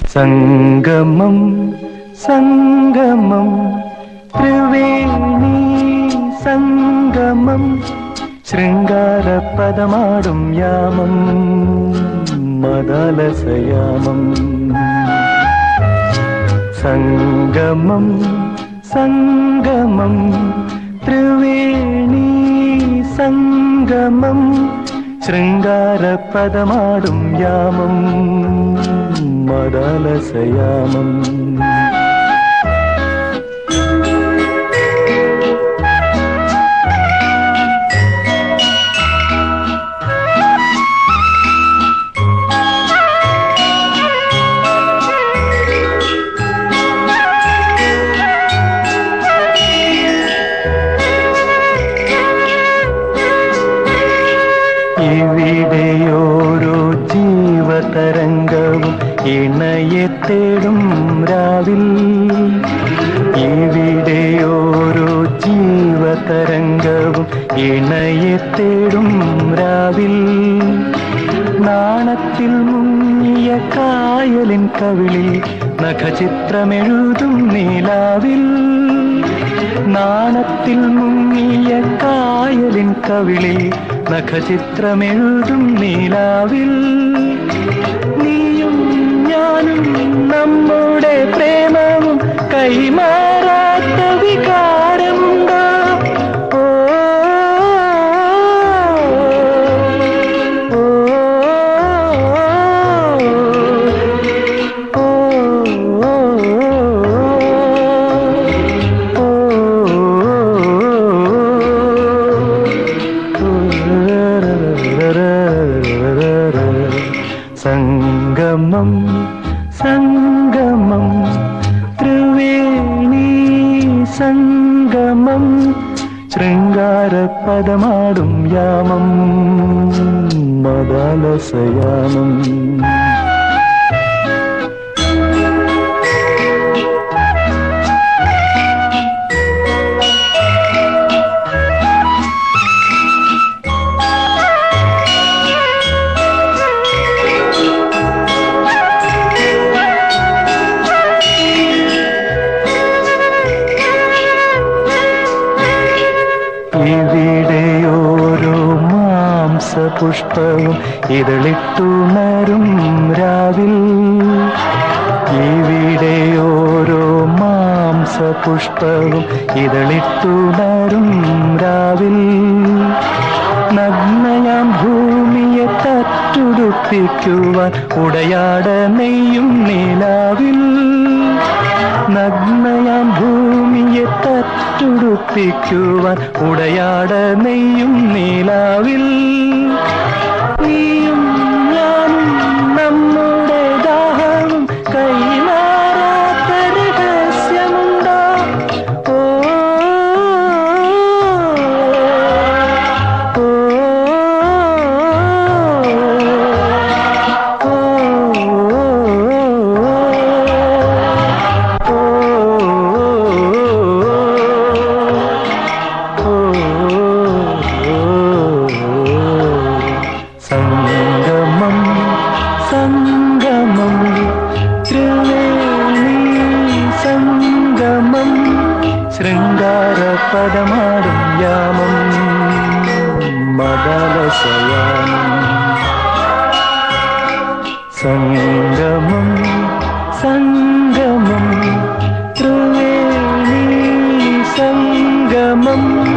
സംഗമം സംഗമം ത്രിവേണി സംഗമം ശൃംഗാരപദമാടും യാമം മദാലസയാമം സംഗമം സംഗമം ത്രിവേണി സംഗമം ശൃംഗാരപദമാടും യാമം മദാലസയാമം ഇവിടെയോരോ ജീവതരംഗവും ഇണയെ തേടും രാവിൽ ഇവിടെയോരോ ജീവതരംഗവും ഇണയെ തേടും രാവിൽ നാണത്തിൽ മുങ്ങിയ കായലിൻ കവിളിൽ നഖചിത്രമെഴുതും നീലാവിൽ നാണത്തിൽ മുങ്ങിയ കായലിൻ കവിളിൽ നഖചിത്രമെഴുതും നീലാവിൽ നീയും ഞാനും നമ്മുടെ പ്രേമവും കൈമാറാത്ത വികാരമുണ്ടോ സംഗമം സംഗമം ത്രിവേണി സംഗമം ശൃംഗാരപദമാടും യാമം മദാലസയാമം ഇവിടെയോരോ മാംസപുഷ്പവും ഇതളിട്ടുണരും രാവിൽ ഇവിടെയോരോ മാംസപുഷ്പവും ഇതളിട്ടുണരും രാവിൽ നഗ്നയാം ഭൂമിയെ തട്ടുടുപ്പിക്കുവാൻ ഉടയാട നെയ്യും നീലാവിൽ നഗ്നയാം ഭൂമിയെ തട്ടുടുപ്പിക്കുവാൻ ഉടയാട നെയ്യും നീലാവിൽ നീയും ഞാനും നമ്മുടെ ദാഹവും കൈമാറാത്ത രഹസ്യമുണ്ടോ സംഗമം സംഗമം ത്രിവേണി സംഗമം ശൃംഗാരപദമാടും യാമം മദാലസയാമം സംഗമം സംഗമം ത്രിവേണി സംഗമം